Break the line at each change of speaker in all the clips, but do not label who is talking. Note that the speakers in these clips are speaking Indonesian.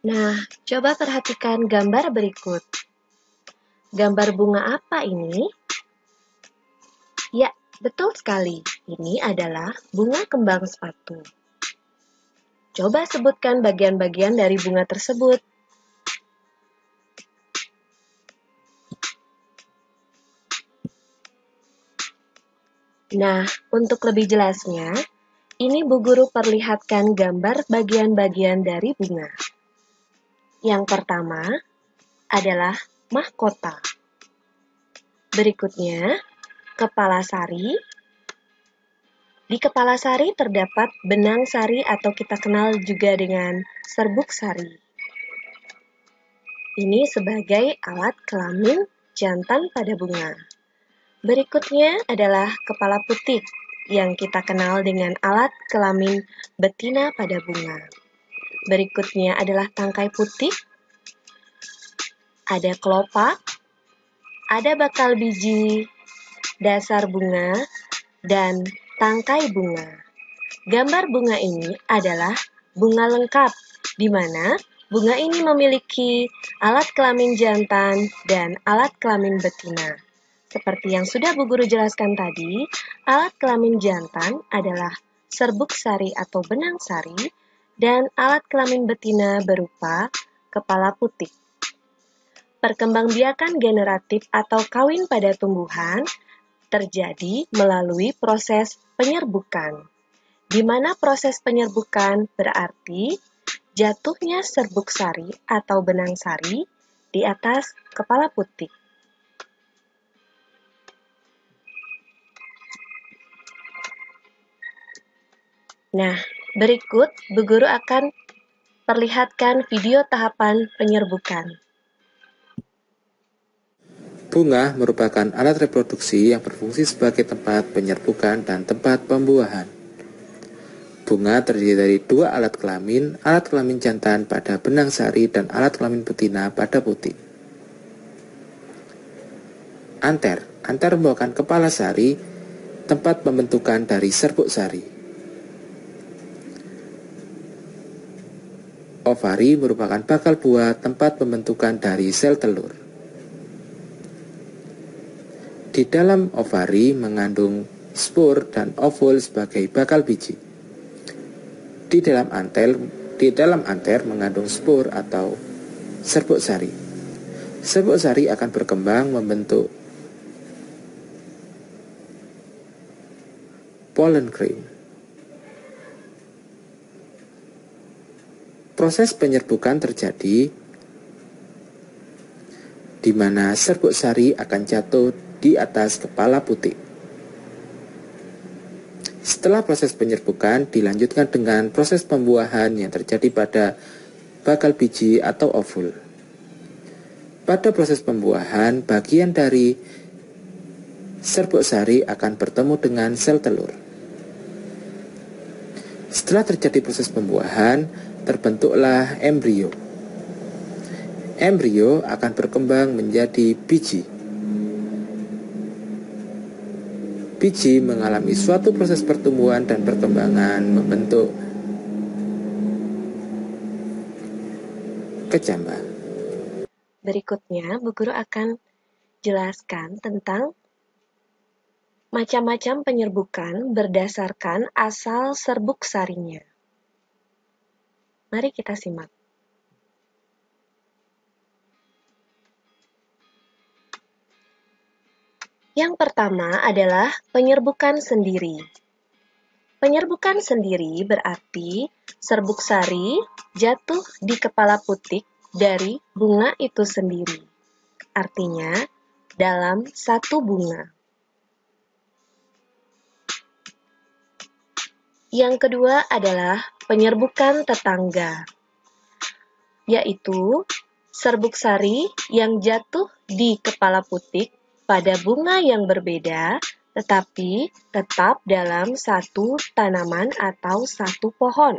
Nah, coba perhatikan gambar berikut. Gambar bunga apa ini? Ya, betul sekali. Ini adalah bunga kembang sepatu. Coba sebutkan bagian-bagian dari bunga tersebut. Nah, untuk lebih jelasnya, ini Bu Guru perlihatkan gambar bagian-bagian dari bunga. Yang pertama adalah mahkota. Berikutnya, kepala sari. Di kepala sari terdapat benang sari atau kita kenal juga dengan serbuk sari. Ini sebagai alat kelamin jantan pada bunga. Berikutnya adalah kepala putik yang kita kenal dengan alat kelamin betina pada bunga. Berikutnya adalah tangkai putik, ada kelopak, ada bakal biji, dasar bunga, dan tangkai bunga. Gambar bunga ini adalah bunga lengkap, di mana bunga ini memiliki alat kelamin jantan dan alat kelamin betina. Seperti yang sudah Bu Guru jelaskan tadi, alat kelamin jantan adalah serbuk sari atau benang sari, dan alat kelamin betina berupa kepala putik. Perkembangbiakan generatif atau kawin pada tumbuhan terjadi melalui proses penyerbukan, di mana proses penyerbukan berarti jatuhnya serbuk sari atau benang sari di atas kepala putik. Nah, berikut Bu Guru akan perlihatkan video tahapan penyerbukan.
Bunga merupakan alat reproduksi yang berfungsi sebagai tempat penyerbukan dan tempat pembuahan. Bunga terdiri dari dua alat kelamin jantan pada benang sari dan alat kelamin betina pada putik. Anter merupakan kepala sari, tempat pembentukan dari serbuk sari. Ovari merupakan bakal buah, tempat pembentukan dari sel telur. Di dalam ovari mengandung spor dan ovul sebagai bakal biji. Di dalam anter mengandung spor atau serbuk sari. Serbuk sari akan berkembang membentuk pollen grain. Proses penyerbukan terjadi di mana serbuk sari akan jatuh di atas kepala putik. Setelah proses penyerbukan dilanjutkan dengan proses pembuahan yang terjadi pada bakal biji atau ovul. Pada proses pembuahan, bagian dari serbuk sari akan bertemu dengan sel telur. Setelah terjadi proses pembuahan, terbentuklah embrio. Embrio akan berkembang menjadi biji. Biji mengalami suatu proses pertumbuhan dan perkembangan membentuk kecambah.
Berikutnya, Bu Guru akan jelaskan tentang macam-macam penyerbukan berdasarkan asal serbuk sarinya. Mari kita simak. Yang pertama adalah penyerbukan sendiri. Penyerbukan sendiri berarti serbuk sari jatuh di kepala putik dari bunga itu sendiri. Artinya, dalam satu bunga. Yang kedua adalah penyerbukan tetangga, yaitu serbuk sari yang jatuh di kepala putik pada bunga yang berbeda, tetapi tetap dalam satu tanaman atau satu pohon.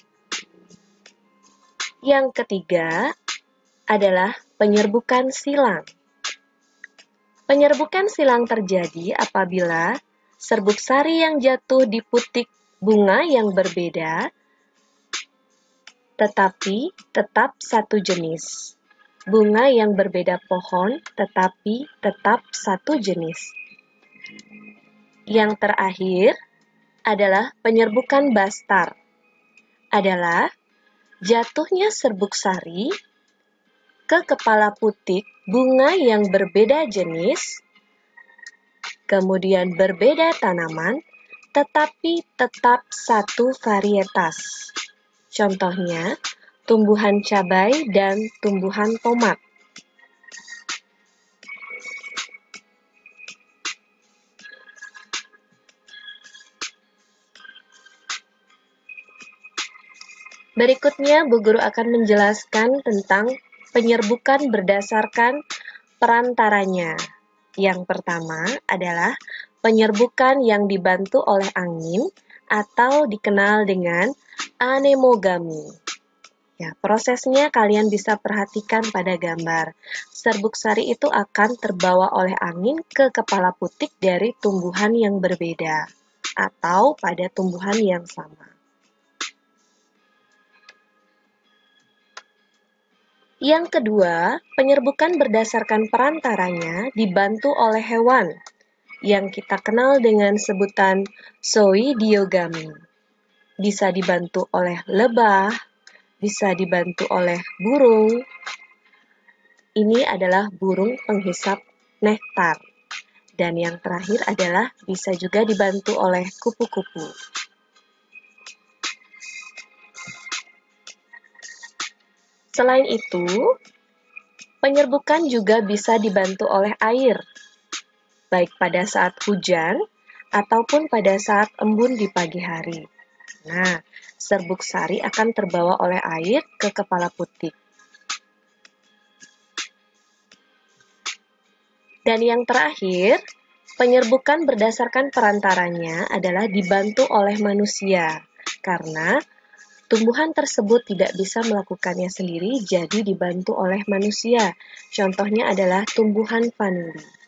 Yang ketiga adalah penyerbukan silang. Penyerbukan silang terjadi apabila serbuk sari yang jatuh di putik bunga yang berbeda tetapi tetap satu jenis. Bunga yang berbeda pohon, tetapi tetap satu jenis. Yang terakhir adalah penyerbukan bastar. Adalah jatuhnya serbuk sari ke kepala putik bunga yang berbeda jenis, kemudian berbeda tanaman, tetapi tetap satu varietas. Contohnya, tumbuhan cabai dan tumbuhan tomat. Berikutnya, Bu Guru akan menjelaskan tentang penyerbukan berdasarkan perantaranya. Yang pertama adalah penyerbukan yang dibantu oleh angin atau dikenal dengan anemogami. Ya, prosesnya kalian bisa perhatikan pada gambar. Serbuk sari itu akan terbawa oleh angin ke kepala putik dari tumbuhan yang berbeda atau pada tumbuhan yang sama. Yang kedua, penyerbukan berdasarkan perantaranya dibantu oleh hewan yang kita kenal dengan sebutan zoidiogami. Bisa dibantu oleh lebah, bisa dibantu oleh burung. Ini adalah burung penghisap nektar. Dan yang terakhir adalah bisa juga dibantu oleh kupu-kupu. Selain itu, penyerbukan juga bisa dibantu oleh air, baik pada saat hujan ataupun pada saat embun di pagi hari. Nah, serbuk sari akan terbawa oleh air ke kepala putik. Dan yang terakhir, penyerbukan berdasarkan perantaranya adalah dibantu oleh manusia, karena tumbuhan tersebut tidak bisa melakukannya sendiri, jadi dibantu oleh manusia. Contohnya adalah tumbuhan vanili.